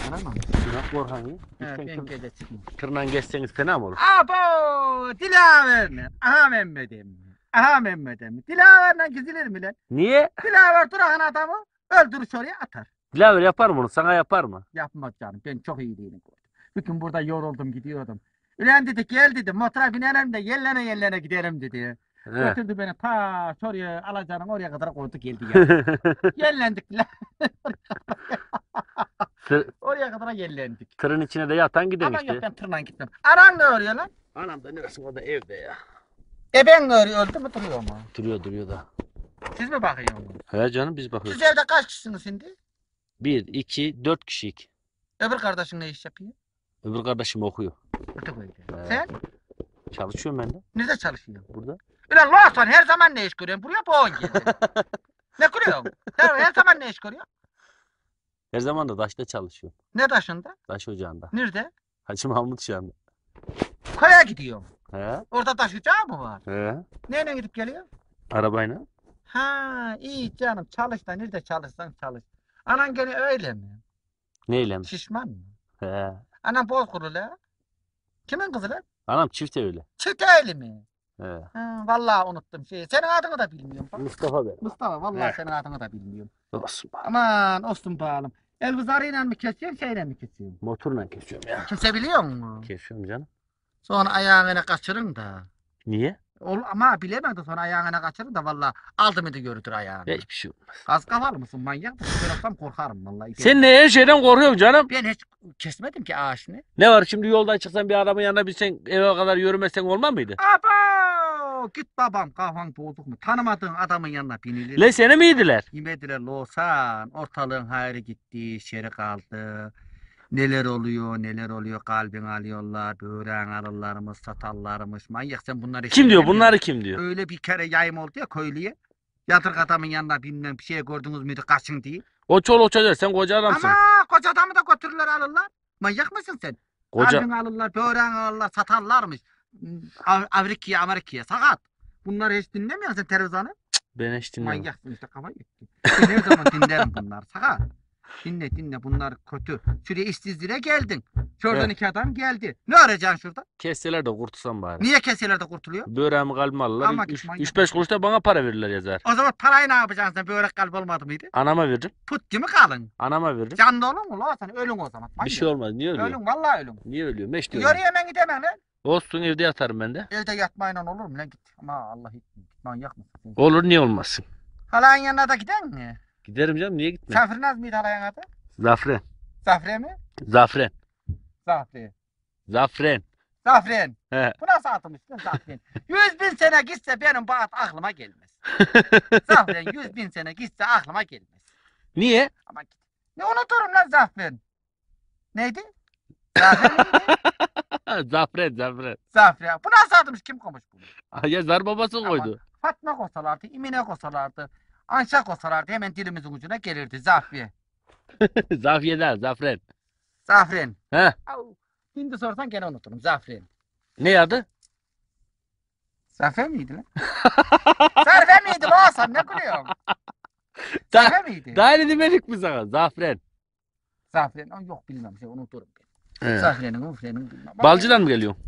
Anam. Sinan Korhan ya. Ben gece çıkmam. Tırnan geçseniz fena mı olur? Abo! Dilaver'le. Aha Mehmet'im. Aha Mehmet'im. Dilaver'le gizilir mi lan? Niye? Dilaver durağın adamı öldürür oraya atar. Dilaver yapar mı bunu? Sana yapar mı? Yapmaz canım. Ben çok iyi değilim. Bugün burada yoruldum gidiyordum. Ulan dedi gel dedi motora binelim de yellene gidelim dedi. He. Götürdü beni ta şuraya alacağım oraya kadar koydu geldi ya. Yellendik lan. Oraya kadar yellendik. Tırın içine de yatan giden Ama işte. yok ben tırnan gittim. Anan ne örüyor lan? Anam da neresi o da evde ya. Ben ne örüyor öldü mü duruyor mu? Duruyor da. Siz mi bakıyorsunuz? He canım biz bakıyoruz. Siz evde kaç kişisiniz şimdi? 1, 2, 4 kişiyik. Öbür kardeşin ne iş yapıyor? Öbür kardeşim okuyor. Öte koydu. He. Sen? Çalışıyorum ben de Nerede çalışıyorsun? burada. Ulan Loğasan her zaman ne iş görüyorsun? Buraya boğun geldi. Ne kuruyorsun? Her zaman ne iş görüyorsun? Her zaman da taşta çalışıyorum. Ne taşında? Taş ocağında. Nerede? Hacı Mahmut şu anda. Koya gidiyorum. He. Orada taş ocağı mı var? He. Neyle gidip geliyor? Arabayla. Ha iyi canım çalış da nerede çalışsan çalış. Anan gene öyle mi? Neyle mi? Şişman mı? He. Anan bol kuru la. Kimin kızı lan? Anam çift öyle. Çiteli mi? He. Ha, vallahi unuttum şey. Senin adını da bilmiyorum. Bak. Mustafa ben. Mustafa vallahi He. senin adını da bilmiyorum. Olsun bak. Aman olsun bağlım. Elbuzarıyla mı kesiyorsun şeyle mi kesiyorsun? Motorla kesiyorum ya. Kimse biliyor mu? Kesiyorum canım. Sonra ayağına kaçırın da. Niye? Ama bilemedi sonra ayağına kaçırın da vallahi aldı mıydı görütür ayağını. Hiçbir şey olmaz. Gaz kafalı mısın manyak mısın? Ben olsam korkarım vallahi. Sen ne her şeyden korkuyorsun canım? Ben hiç kesmedim ki ağaçını. Ne var şimdi yoldan çıksan bir arabanın yanına binsen eve kadar yürümezsen olmaz mıydı? Abo! Git babam kafan bozuk mu? Tanımadığın adamın yanına binilir. Le seni mi yediler? Yemediler Loğusan. Ortalığın hayrı gitti, şeri kaldı. Neler oluyor kalbin alıyorlar, böğren alırlarmış, satarlarmış. Manyak sen bunları Kim diyor? dinlemiyor Bunları musun? kim diyor? Öyle bir kere yayım oldu ya köylüye. Yatırk adamın yanına bilmem bir şey gördünüz müydü kaçın diye. O çoluk çocuk sen koca adamsın. Ama koca adamı da götürürler alırlar. Manyak mısın sen? Koca Kalbin alırlar, böğren alırlar, satarlarmış. Amerika'ya sakat. Bunları hiç dinlemiyor musun televizyonu? ben hiç dinlemem. Manyaksın işte kafa gitti. Ben her zaman dinlerim bunlar sakat. Dinle bunlar kötü. Şuraya işsizliğe geldin. Şuradan Evet. iki adam geldi. Ne arayacaksın şurada? Kesseler de kurtulsam bari. Niye keseler de kurtuluyor? Böreğimi kalbime alırlar. Ama 3-5 kuruş da bana para verirler yazar. O zaman parayı ne yapacaksın sen? Börek kalp olmadı mıydı? Anama veririm. Put gibi kalın. Anama veririm. Canlı olur mu lan sen? Ölün o zaman. Bir şey olmaz. Niye ölüyor? Ölün vallahi ölün. Niye ölüyor? Meş diyorum. Yürü hemen gidemem lan. Olsun evde yatarım ben de. Evde yatmayla olur mu lan git. Ama Allah hiç manyak mısın? Sen? Olur niye olmasın? Halayın yanına da giden mi? Giderim canım niye gitmem? Şafrinaz mıydı halayın adı? Zafren. Zafre mi? Zafren. Zafre. Zafren. Zafren. He. Bu nasıl atılmış lan Zafren? 100.000 sene gitse benim bu at aklıma gelmez. Zafren 100.000 sene gitse aklıma gelmez. Niye? Ama git. Ne unuturum lan Zafren? Neydi? Zafren neydi? Zafren. Zafren. Bu nasıl atılmış? Kim koymuş bunu? Ya zar babası koydu. Fatma kosalardı, İmine kosalardı, Anşa kosalardı hemen dilimizin ucuna gelirdi. Zafre. Zafiye'den Zafren. Zafren. He. Au. Şimdi sorsan gene unuturum. Zafren. Ne adı? Zafer miydi lan? Zarfe miydi lan sen ne gülüyorsun? Zarfe miydi? Daha ne demedik mi sana? Zafren. Zafren. Aa, yok bilmem şey unuturum ben. He. Zafren'in bilmem. Balcı'dan mı geliyorsun?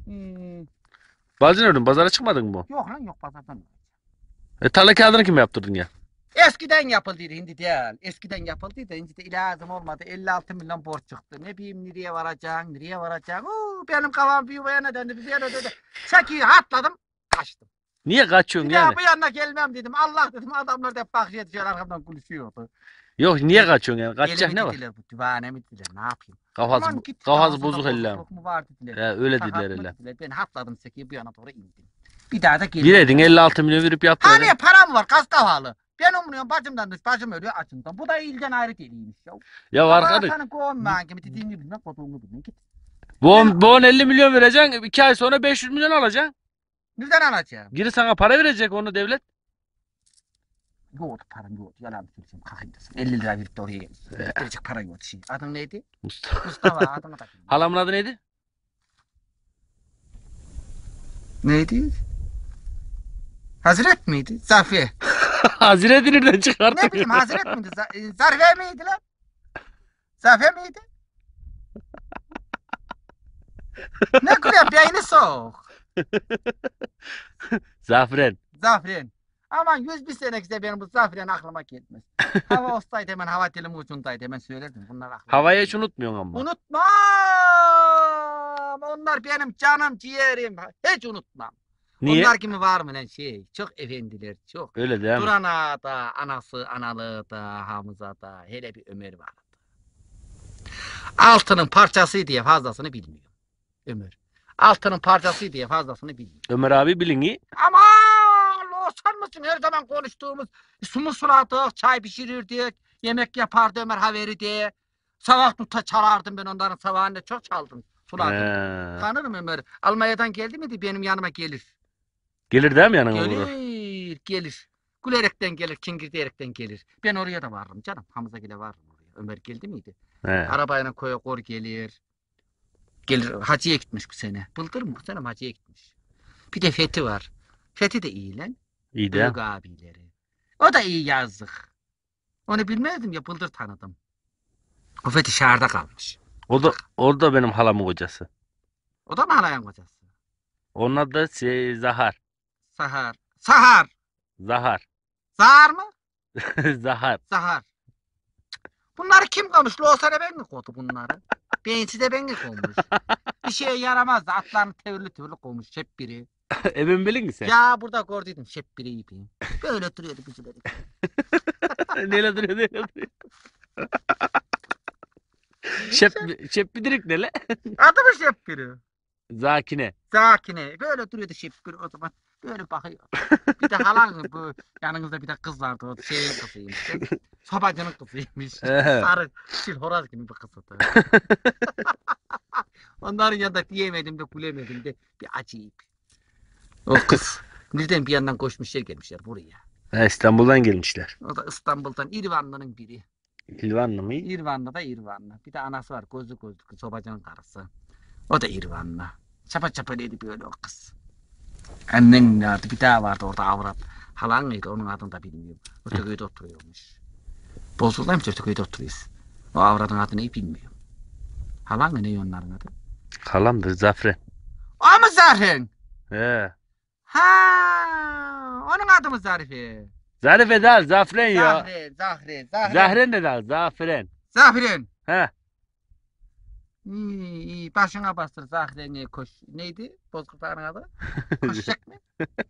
Balcı nereden? Pazara çıkmadın mı? Yok lan yok pazardan. Tarla kağıdını kim yaptırdın ya? Eskiden yapıldıydı hindi değil. Eskiden yapıldıydı hindi de lazım olmadı. 56 milyon borç çıktı. Ne bileyim nereye varacaksın? Benim kafam bir yana döndü bir yana döndü. Çekiyi atladım kaçtım. Niye kaçıyorsun Bir daha yani? bu yanına gelmem dedim. Allah dedim adamlar da hep bakıyor düşüyor arkamdan konuşuyordu. Yok niye kaçıyorsun yani? Kaçacak Elimi ne var? dediler, bu divane mi dediler ne yapayım? Kafası, Aman git, kafası bozuk kafasında elle. bozukluk mu var dediler. Ya öyle Sakat dediler mı öyle. dediler. Ben atladım çekiyi bu yana doğru indim. Bir daha da gelmedim. Biledin 56 milyon verip yaptı. Hani param var kas kafalı. Ben umuyorum bacımdan düş bacım ölüyor açımdan. Bu da ilden ayrı deliymiş ya. Ya arkadaş. Senin kovman gibi dediğini bilmem koduğunu bilmem git. Bu 50 milyon vereceksin. 2 ay sonra 500 milyon alacaksın. Nereden alacağım? Geri sana para verecek onu devlet. Yoğurdu param yoğurdu. Yalan mı söyleyeceğim kakıydasın. 50 lira verip de oraya gelmişsin. Verecek para yoğurdu şey. Adın neydi? Mustafa. Mustafa adını da bilmem. Halamın adı neydi? Neydi? Hazret miydi? Zafiye. Hazreti nereden çıkarttın? Ne bileyim Hazret miydi? Zarife miydi lan? Zafiye miydi? Ne gülüyor beyni soğuk. Zafren. Zafren. Aman 101 sene gitse benim bu zafren aklıma gelmez. Hava olsaydı hemen hava dilimin ucundaydı hemen söylerdim. Bunlar aklıma Havayı hiç gelmez. unutmuyorsun ama. Unutmam. Onlar benim canım ciğerim. Hiç unutmam. Niye? Onlar gibi var mı lan şey? Çok efendiler çok. Öyle değil mi? Duran'a da, anası, analığı da, Hamza da, hele bir Ömer vardı. Altının parçası diye fazlasını bilmiyor. Ömer. Altının parçası diye fazlasını bilmiyor. Ömer abi bilin Aman olsan mısın her zaman konuştuğumuz sumu suladık, çay pişirirdik, yemek yapardı Ömer haveri diye. Sabah tuta çalardım ben onların sabahında çok çaldım, suladım. Tanırım Ömer. Almanya'dan geldi miydi benim yanıma gelir. Gelir değil mi yanına vurur? Gelir, gelir. Gülerekten gelir, kingirdeyerekten gelir. Ben oraya da varırım canım. Hamza gile varırım oraya. Ömer geldi miydi? He. Arabayla koya kor gelir. Gelir, hacıya gitmiş bu sene. Bıldır mı bu sene hacıya gitmiş. Bir de Fethi var. Fethi de iyi lan. İyi de. Büyük abileri. O da iyi yazdık. Onu bilmezdim ya Bıldır tanıdım. O Fethi şehirde kalmış. O da benim halamın kocası. O da mı halayan kocası? Onun adı Zahar. Sahar. Sahar. Zahar. Zahar mı? Zahar. Zahar. Bunları kim koymuş? Loğusa ben mi koydu bunları? Beyinsiz de ben mi koymuş? Bir şeye yaramazdı. Atlarını tevürlü tevürlü koymuş. Hep biri. Emin bilin mi sen? Ya burada gördüydüm. Şep biri gibi. Böyle duruyordu güzelleri. Neyle duruyor neyle duruyor. Şep bidirik ne le? Adı mı şep biri? Zakine. Zakine. Böyle duruyordu şep biri o zaman. Böyle bakıyor. Bir de halan bu yanınızda bir de kız vardı. O şeyin kızıymış. Sobacının kızıymış. Sarı çil horoz gibi bir kızdı. Onların yanında diyemedim de gülemedim de bir acayip. O kız. Nereden bir yandan koşmuşlar gelmişler buraya. İstanbul'dan gelmişler. O da İstanbul'dan İrvanlı'nın biri. İlvanlı mı? İrvanlı da İrvanlı. Bir de anası var gözlü gözlü sobacının karısı. O da İrvanlı. Çapa çapa dedi böyle o kız. Annen vardı bir daha vardı orada avrat. Halan mıydı onun adını da bilmiyorum. Öteköy'de oturuyormuş. Bozul'daymış Öteköy'de oturuyoruz. O avradın adını iyi bilmiyorum. Halan mı ne onların adı? Halamdır Zafren. O mu Zarife? He. Ha, onun adı mı Zarife? Zarife değil Zafren ya. Zahre. Zahren de değil Zafren. Zafiren. He. İyi, başına bastır Zahre'ne koş. Neydi? Bozkurtların adı? Koşacak mı?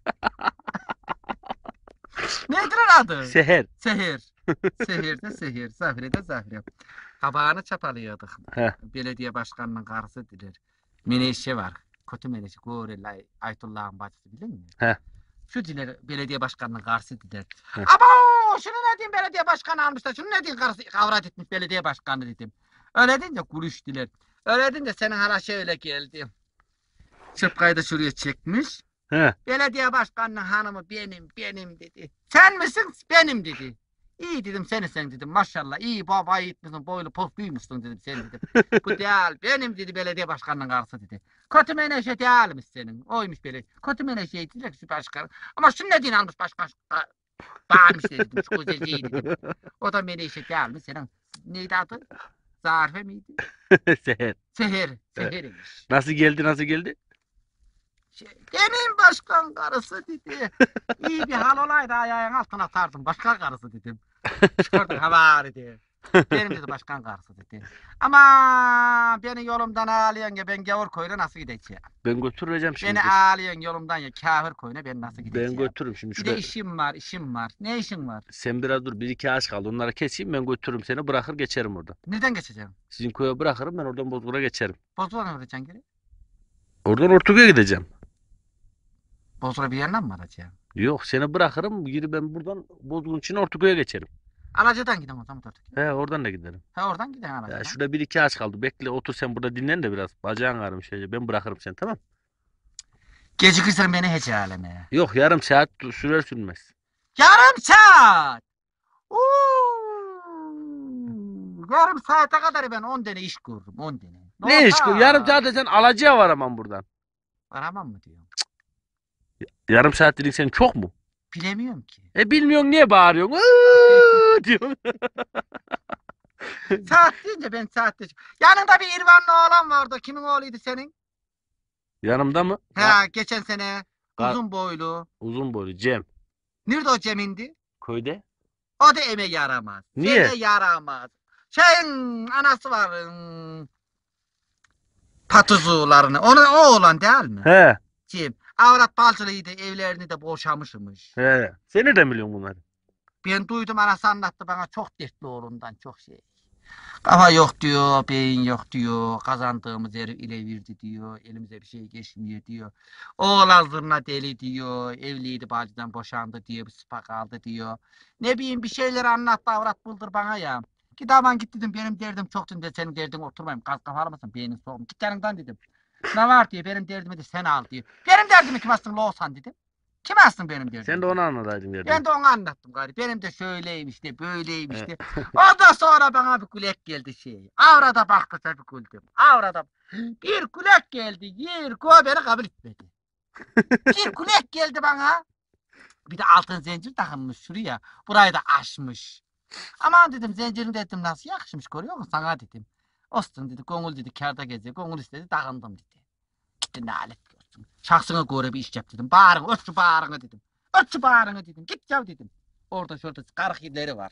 Nedir onun adı? Seher. Seher. Seher. Zahre'de Zahre. Kabağını çapalıyorduk. Heh. Belediye başkanının karısı diler. Menekşe var. Kötü menekşe. Gorilla Aytullah'ın bacısı bilir mi? Heh. Şu diler belediye başkanının karısı diler. Heh. Abo şunu ne diyeyim belediye başkanı almışlar. Şunu ne diyeyim karısı avrat etmiş belediye başkanı dedim. Öyle deyince gülüş diler. Öyle deyince senin hala şöyle geldi. Şapkayı da şuraya çekmiş. He. Belediye başkanının hanımı benim dedi. Sen misin? Benim dedi. İyi dedim sen dedim maşallah iyi baba yiğitmişsin boylu pos büyümüşsün dedim sen dedim. Bu değil benim dedi belediye başkanının karısı dedi. Kötü meneşe değilmiş senin oymuş belediye. Kötü meneşeydi dedi şu başkan. Ama şu ne din almış başkan bağırmış dedim şu güzelceyi dedim. O da meneşe değilmiş senin neydi adı? Zarife miydi? Seher. Seher'miş. Nasıl geldi? Demin başkan karısı dedi. İyi bir hal olaydı ayağın altına atardım. Başkan karısı dedim. Çıkardım havari diye. Benim dedi başkan karısı dedi. Ama beni yolumdan ağlayan ya ben gavur koyuna nasıl gideceğim? Ben götüreceğim şimdi. Beni ağlayan yolumdan ya kafir koyuna ben nasıl gideceğim? Ben götürürüm şimdi. Bir de işim var. Ne işin var? Sen biraz dur. Bir iki ağaç kaldı. Onları keseyim ben götürürüm seni. Bırakır geçerim oradan. Nereden geçeceğim? Sizin köye bırakırım ben oradan Bozkır'a geçerim. Bozul'a mı öğreteceksin geri? Oradan Ortuk'a gideceğim. Bozul'a bir yerden mi varacağım? Yok seni bırakırım. Geri ben buradan Bozkır'ın için Ortuk'a geçerim. Alaca'dan gidelim o zaman Ortuk'a. He oradan da giderim. Ha oradan gidelim Ya Alaca'dan. şurada bir iki ağaç kaldı. Bekle otur sen burada dinlen de biraz. Bacağın ağrımış. Ben bırakırım seni tamam. Gecikirsen beni hiç aleme. Yok yarım saat sürer sürmez. Yarım saat. Uuu. Yarım saate kadar ben 10 tane iş görürüm 10 tane. Ne iş? Yarım saatte sen Alacı'ya varamam buradan. Varamam mı diyorum. Yarım saat dedin sen çok mu? Bilemiyorum ki. Bilmiyorsun niye bağırıyorsun? Iıı diyorsun. Saat deyince ben saatte. Yanında bir İrvanlı oğlan vardı. Kimin oğluydu senin? Yanımda mı? Ha, geçen sene Ka- uzun boylu. Uzun boylu Cem. Nerede o Cem'indi? Köyde. O da eme yaramaz. Niye? Sene yaramaz. Şeyin anası var. Patuzularını. O oğlan değil mi? He. Cem. Avrat balcılıydı. Evlerini de boşamışmış. He. Sen nereden biliyorsun bunları? Ben duydum, anası anlattı bana, çok dertli oğlundan, çok şey. Kafa yok diyor, beyin yok diyor, kazandığımız yeri ile verdi diyor, elimize bir şey geçmiyor diyor. Oğlan zırna deli diyor, evliydi bacıdan boşandı diyor, bir sıpa kaldı diyor. Ne bileyim, bir şeyler anlattı, avrat buldur bana ya. Git aman git dedim, benim derdim çok dedim, senin derdin oturmayayım, gaz kafalı mısın, beynin soğuk. Git yanımdan dedim. Ne var diyor, benim derdimi de sen al diyor. Benim derdimi kim alsın Loğusan dedim. Kim alsın benim derdimi? Sen de onu anlataydın derdim. Ben de onu anlattım gari. Benim de şöyleymiş de böyleymiş de. Evet. Ondan sonra bana bir kulek geldi şey. Avrada baktı tabii güldüm. Avrada bir kulek geldi. Yer ko beni kabul etmedi. Bir kulek geldi bana. Bir de altın zincir takılmış şuraya. Burayı da aşmış. Aman dedim, zincirin dedim nasıl yakışmış, görüyor musun sana dedim. Olsun dedi, gönül dedi kârda geziyor. Gönül istedi, takındım dedi. Gitti ne alet görsün. Şahsına göre bir iş yap dedim. Bağırın, öt şu bağırını dedim. Öt şu bağırını dedim. Git yav dedim. Orada şurada karık yerleri var.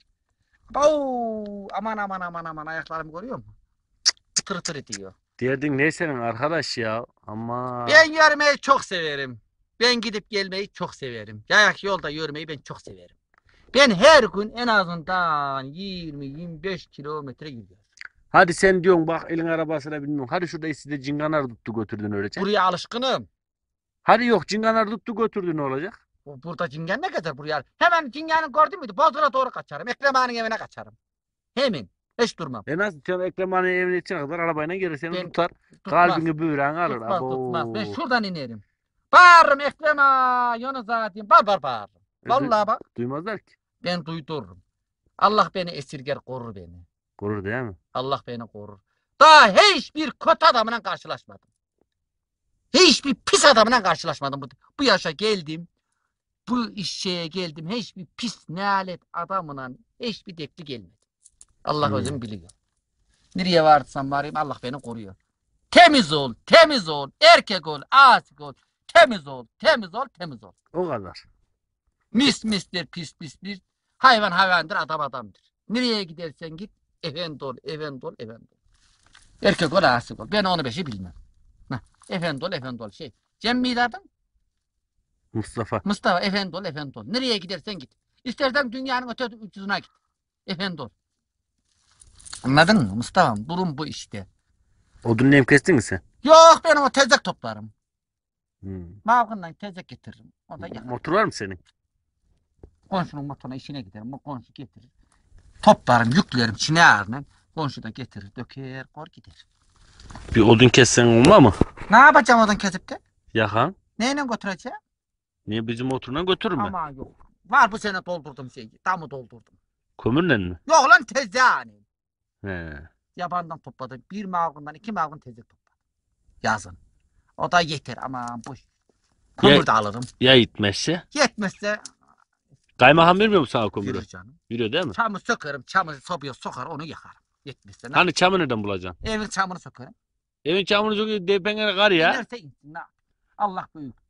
Bau! Aman aman aman aman, ayaklarımı görüyor musun? Tır tır ediyor. Derdin ne senin arkadaş ya? Ama Ben yürümeyi çok severim. Ben gidip gelmeyi çok severim. Yayak yolda yürümeyi ben çok severim. Ben her gün en azından 20-25 kilometre gidiyorum. hadi sen diyorsun bak elin arabasına bilmiyorum. Hadi şurada size cinganar tuttu götürdün öylece. Buraya alışkınım. Hadi yok cinganar tuttu götürdü ne olacak? Burada cingen ne kadar buraya? Hemen cingenin gördün müydü? Bozkır'a doğru kaçarım. Ekrem Ağa'nın evine kaçarım. Hemen. Hiç durmam. Nasıl sen Ekrem Ağa'nın evine içine kadar arabayla gelir seni Ben- tutar. Tutmaz. Kalbini böğren alır. Tutmaz Abo. tutmaz. Ben şuradan inerim. Bağırırım Ekrem Ağa. Yonu zaten. Bağırırım. Vallahi bak. Duymazlar ki. Ben duydururum. Allah beni esirger, korur beni. Korur değil mi? Allah beni korur. Daha hiçbir kötü adamla karşılaşmadım. Hiçbir pis adamla karşılaşmadım. Bu yaşa geldim. Bu işe geldim. Hiçbir pis nalet adamla hiçbir dekli gelmedi. Allah özüm biliyor. Nereye varsam varayım, Allah beni koruyor. Temiz ol, temiz ol, erkek ol, asık ol, temiz ol, temiz ol, temiz ol. O kadar. Mis mistir, pis pistir. Hayvan hayvandır, adam adamdır. Nereye gidersen git, efendi ol, efendi ol, efendi ol. Erkek ol, asık ol. Ben onu beşi bilmem. Heh, efendi ol, efendi ol. Cem miydi adım? Mustafa. Mustafa, efendi ol, efendi ol. Nereye gidersen git. İstersen dünyanın öte ucuna git. Efendi ol. Anladın mı Mustafa'm? Durum bu işte. Odun nem kestin mi sen? Yok, ben o tezek toplarım. Hmm. Mavgından tezek getiririm. O da yakar. Motor var mı senin? Komşunun motoruna işine giderim. O komşu getirir. Toplarım, yüklerim, çine ağırla. Komşu da getirir, döker, kor gider. Bir odun kessen olma mı? Ne yapacağım oradan kesip de? Yakan. Neyle götüreceğim? Niye bizim motoruna götürürüm ben? Ama yok. Var bu sene doldurdum şeyi. Damı doldurdum. Kömürle mi? Yok lan, tezgahını. He. Yabandan topladım. Bir mavgundan 2 mavgun tezek topladım. Yazın. O da yeter, aman boş. Kömür de alırım. Ya gitmezse? Yetmezse Kaymakam vermiyor mu sana kömürü? verir canım. Veriyor değil mi? Çamı sökerim, çamı sobaya sokar, onu yakarım. Yetmezse ne? Hani çamı nereden bulacaksın? Evin çamını sökerim. Evin çamını çok depengene kar ya. İnerse insin, ne yapayım? Allah büyüktür.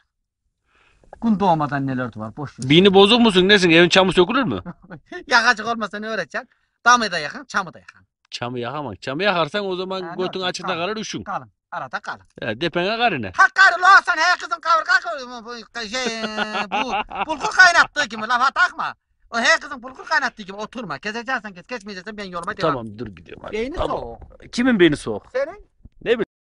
Gün doğmadan neler de var, boş ver. Bini bozuk musun nesin? Evin çamı sökülür mü? Yakacık olmasa ne öğreteceksin? Damı da yakan, çamı da yakan. Çamı yakamam. Çamı yakarsan o zaman Ha, ne götün olacak? açıkta Kalın. kalır üşün. Kalın, arada kalın. Ya depenge kar iner. Hakkari loğasan, he kızım kavur bu bulgur kaynattığı gibi lafa takma. O he kızım bulgur kaynattığı gibi oturma. Keseceksen kes, kesmeyeceksen ben yoluma devam. Tamam dur gidiyorum hadi. Beyni Tamam. soğuk. Kimin beyni soğuk? Senin?